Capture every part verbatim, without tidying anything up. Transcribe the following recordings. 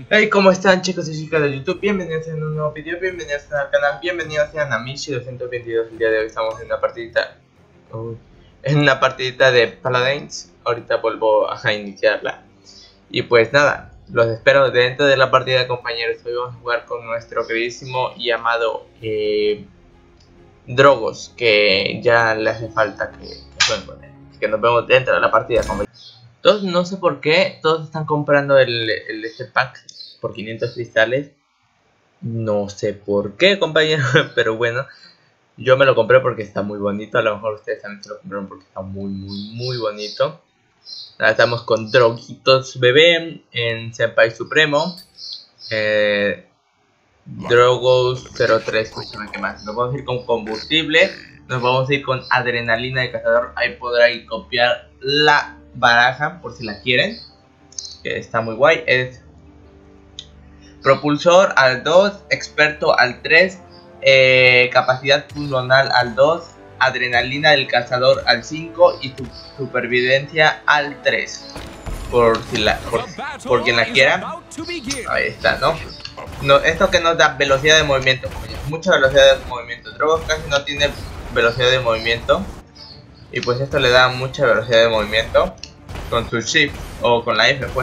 Hey, ¿cómo están, chicos y chicas de YouTube? Bienvenidos a un nuevo video, bienvenidos al canal, bienvenidos a Namishi doscientos veintidós. El día de hoy estamos en una partidita uh, En una partidita de Paladins. Ahorita vuelvo a iniciarla. Y pues nada, los espero dentro de la partida, compañeros. Hoy vamos a jugar con nuestro queridísimo y amado eh, Drogos, que ya le hace falta que, que jueguen con él. Así que nos vemos dentro de la partida, compañeros. Todos, no sé por qué, todos están comprando el, el este pack por quinientos cristales. No sé por qué, compañero, pero bueno, yo me lo compré porque está muy bonito. A lo mejor ustedes también se lo compraron porque está muy, muy, muy bonito. Ahora estamos con Droguitos Bebé en Senpai Supremo. Eh, Drogos cero tres, escúchame, ¿qué más? Nos vamos a ir con combustible. Nos vamos a ir con adrenalina de cazador. Ahí podrá ir copiar la baraja por si la quieren, que está muy guay. Es propulsor al dos, experto al tres, eh, capacidad pulmonar al dos, adrenalina del cazador al cinco y su supervivencia al tres, por si la por, por quien la quiera. Ahí está, ¿no? No, esto que nos da velocidad de movimiento, mucha velocidad de movimiento. Drogos casi no tiene velocidad de movimiento, y pues esto le da mucha velocidad de movimiento con su shift o con la F, pues,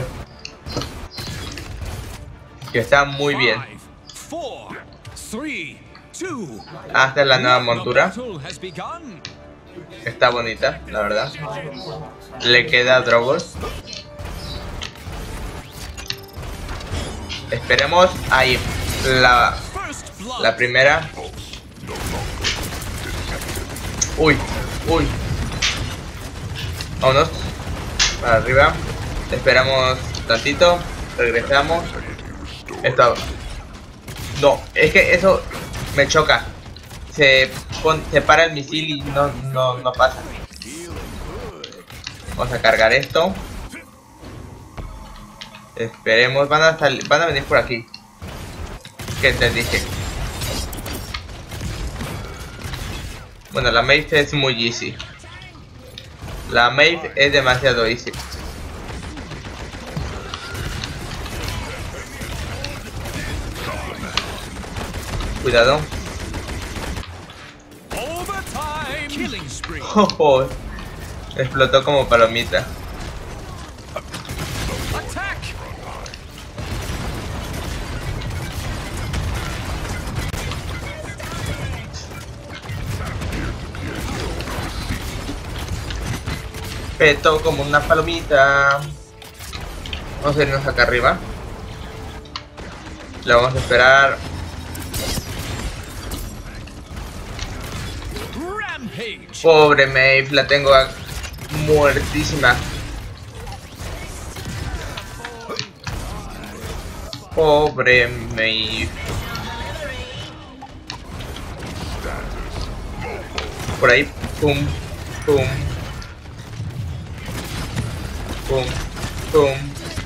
que está muy bien. Hasta la nueva montura está bonita, la verdad. Le queda a Drogos. Esperemos ahí la la primera. Uy, uy. Vámonos para arriba. Esperamos tantito. Regresamos. Esto. No, es que eso me choca. Se, pon, se para el misil y no, no, no pasa. Vamos a cargar esto. Esperemos. Van a, salir, van a venir por aquí. ¿Qué te dije? Bueno, la Maeve es muy easy. La Maeve es demasiado easy. Cuidado. Oh, oh. Explotó como palomita. Petó como una palomita. Vamos a irnos acá arriba. La vamos a esperar. Pobre Maeve, la tengo muertísima. Pobre Maeve. Por ahí, pum, pum. Pum, pum,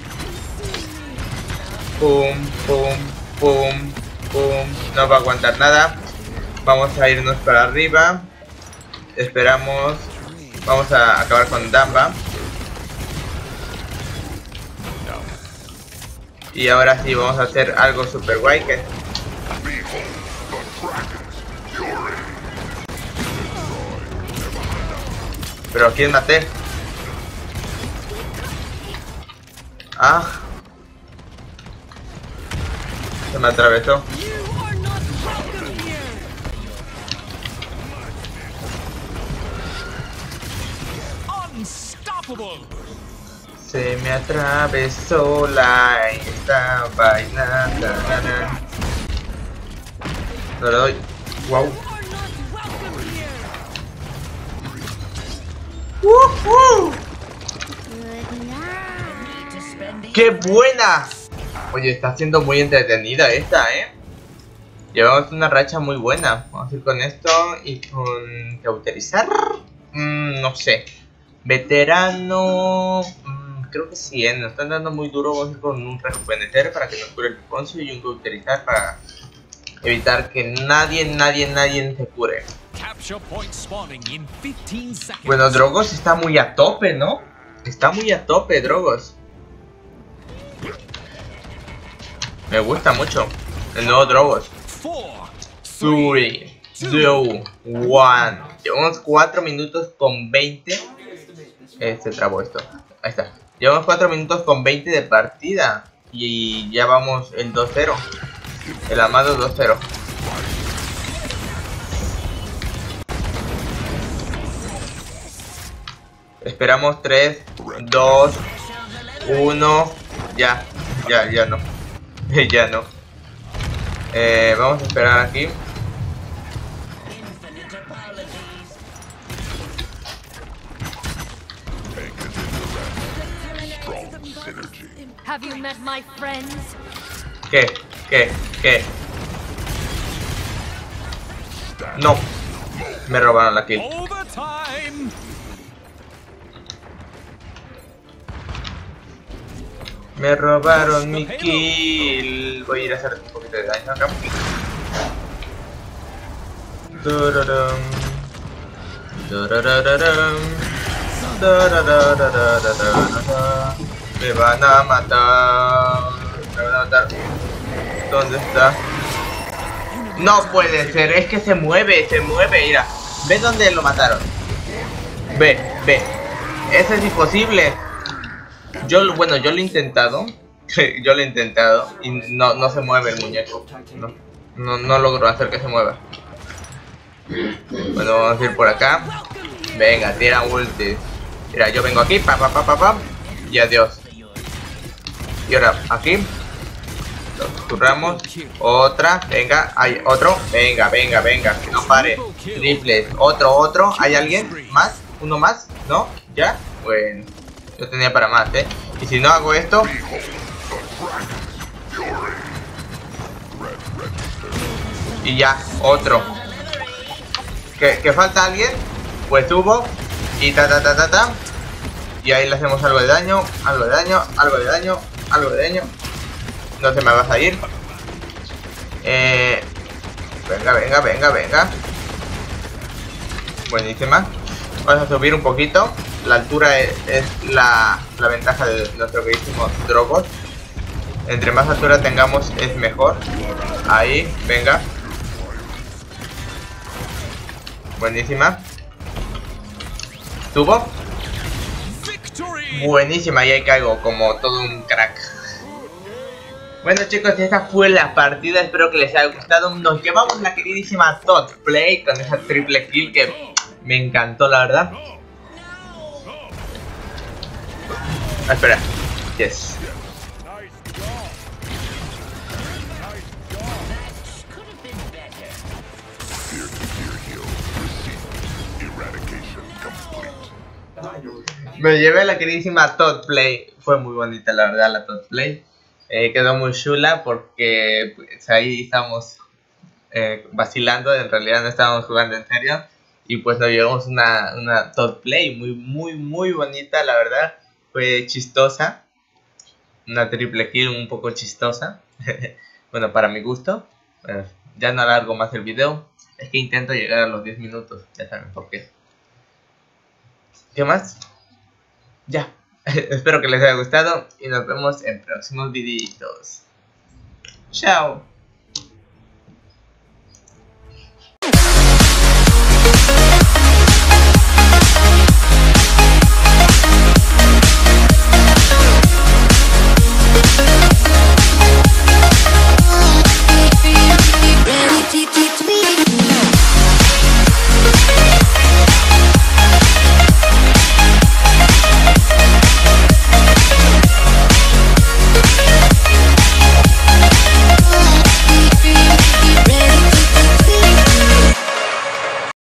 pum, pum, pum, pum. No va a aguantar nada. Vamos a irnos para arriba. Esperamos. Vamos a acabar con Damba. Y ahora sí vamos a hacer algo super guay, que pero ¿a quién maté? Ah, se me atravesó. Se me atravesó la esta vaina. No le doy. Wow. ¡Uh-huh! ¡Qué buena! Oye, está siendo muy entretenida esta, ¿eh? Llevamos una racha muy buena. Vamos a ir con esto y con cauterizar. Mm, no sé. Veterano. Mm, creo que sí, ¿eh? Nos están dando muy duro. Vamos a ir con un rejuvenecer para que nos cure el poncio y un cauterizar para evitar que nadie, nadie, nadie se cure. Bueno, Drogos está muy a tope, ¿no? Está muy a tope, Drogos. Me gusta mucho el nuevo Drogos. three, two, one. Llevamos cuatro minutos con veinte. Este trabo esto. Ahí está. Llevamos cuatro minutos con veinte de partida. Y ya vamos el dos cero. El amado dos cero. Esperamos tres, dos, uno. Ya, ya, ya no. Ya no. Eh, vamos a esperar aquí. Have you met my friends? ¿Qué? ¿Qué? ¿Qué? No. Me robaron la kill. Me robaron mi kill. Voy a ir a hacer un poquito de daño acá. Duraram. Durararam. Durarararararara. Me van a matar. Me van a matar. ¿Dónde está? No puede ser, es que se mueve, se mueve, mira. ¿Ves dónde lo mataron? Ve, ve. Eso es imposible. Yo, bueno, yo lo he intentado. Yo lo he intentado. Y no, no se mueve el muñeco. No, no, no logro hacer que se mueva. Bueno, vamos a ir por acá. Venga, tira ulti. Mira, yo vengo aquí, pa, pa, pa, pa, pa. Y adiós. Y ahora, aquí. Lo curramos. Otra, venga, hay otro. Venga, venga, venga, que no pare. Triples, otro, otro. ¿Hay alguien más? ¿Uno más? ¿No? ¿Ya? Bueno, yo tenía para más, ¿eh? Y si no hago esto. Y ya, otro. ¿Que, que falta alguien? Pues subo. Y ta ta ta ta ta. Y ahí le hacemos algo de daño. Algo de daño, algo de daño, algo de daño. No te me vas a ir. Eh, venga, venga, venga, venga. Buenísima. Vamos a subir un poquito. La altura es, es la, la ventaja de nuestro queridísimo Drogos. Entre más altura tengamos es mejor. Ahí, venga. Buenísima. Subo. Buenísima, y ahí caigo como todo un crack. Bueno chicos, esta fue la partida, espero que les haya gustado. Nos llevamos la queridísima Todd Play con esa triple kill que me encantó, la verdad. Ah, espera, yes. Me llevé la queridísima Todd Play. Fue muy bonita, la verdad, la Todd Play. Eh, quedó muy chula porque pues, ahí estamos eh, vacilando. En realidad no estábamos jugando en serio. Y pues nos llevamos una, una Todd Play muy, muy, muy bonita, la verdad. Fue chistosa. Una triple kill un poco chistosa. Bueno, para mi gusto. Bueno, ya no alargo más el video. Es que intento llegar a los diez minutos. Ya saben por qué. ¿Qué más? Ya. Espero que les haya gustado y nos vemos en próximos videitos. Chao.